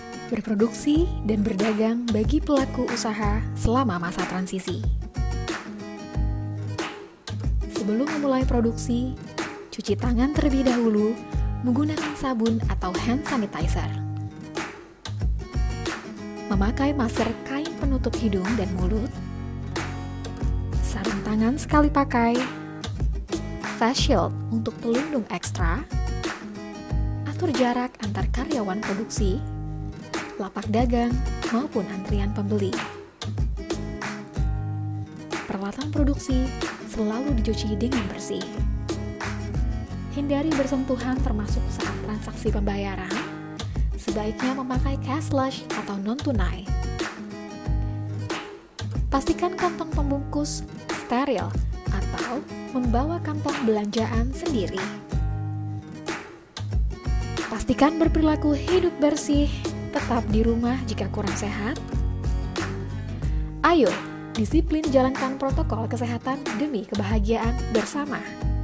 berproduksi dan berdagang bagi pelaku usaha selama masa transisi. Sebelum memulai produksi, cuci tangan terlebih dahulu menggunakan sabun atau hand sanitizer. Memakai masker kain penutup hidung dan mulut, sarung tangan sekali pakai, face shield untuk pelindung ekstra, atur jarak antar karyawan produksi, lapak dagang maupun antrian pembeli. Peralatan produksi selalu dicuci dengan bersih. Hindari bersentuhan termasuk saat transaksi pembayaran. Sebaiknya memakai cashless atau non-tunai. Pastikan kantong pembungkus steril atau membawa kantong belanjaan sendiri. Pastikan berperilaku hidup bersih, tetap di rumah jika kurang sehat. Ayo, disiplin jalankan protokol kesehatan demi kebahagiaan bersama.